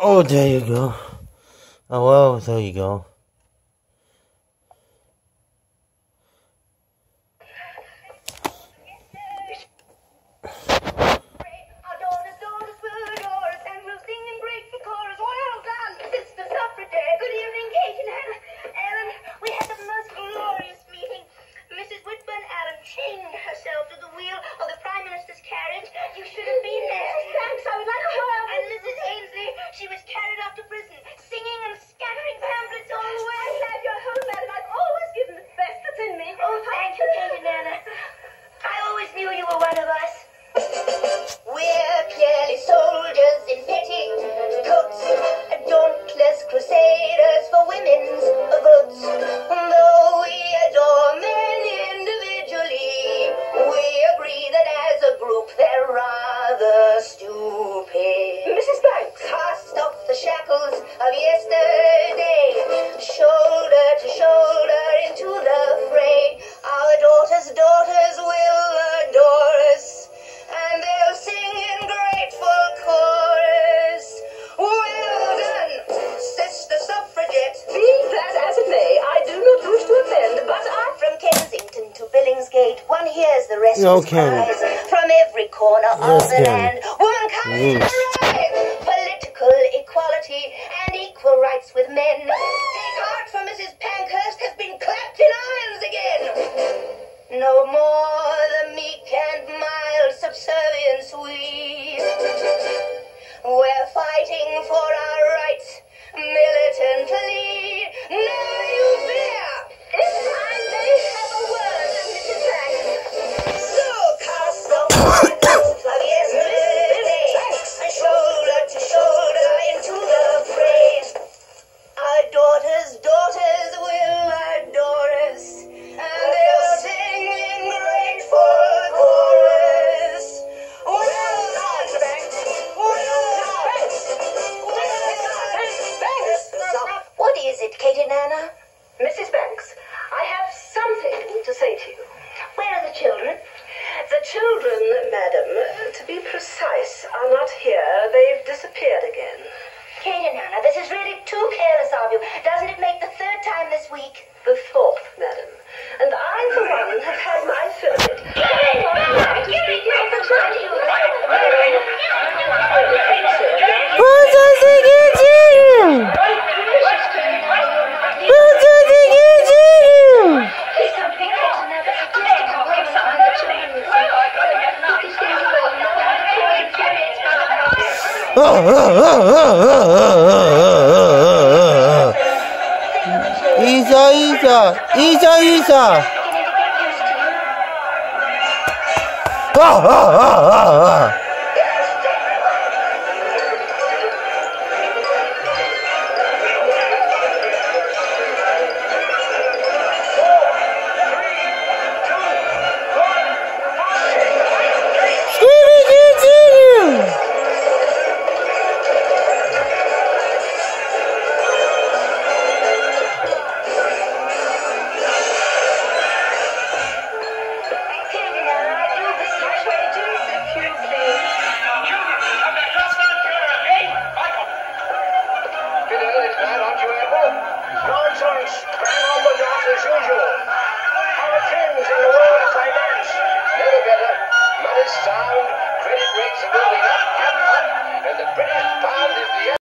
Oh, there you go. Oh, well, there you go. Okay. From every corner of the land, womankind arrive, political equality and equal rights with men. Take heart, for Mrs. Pankhurst has been clapped in irons again. No more the meek and mild subservience we. We're fighting for our rights militantly. Never you fear. If I may have a word, Mrs. Pankhurst. Mrs. Banks, I have something to say to you. Where are the children? The children, madam, to be precise, are not here. They've disappeared again. Kate and Anna, this is really too careless of you. Doesn't it make the third time this week? The fourth, madam. And I, for one, have had my fill of it. Isa.